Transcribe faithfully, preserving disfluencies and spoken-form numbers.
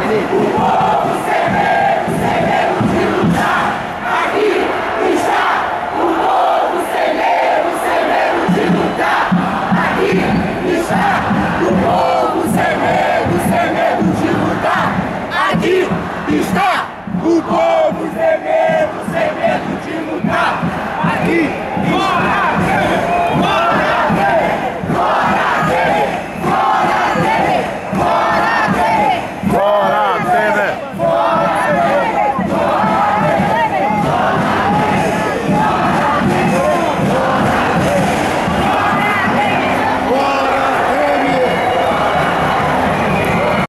O povo sem medo, sem medo de lutar. Aqui está o povo sem medo, sem medo de lutar. Aqui está o povo sem medo, sem medo de lutar. Aqui está o povo sem medo, sem medo de lutar. Aqui está.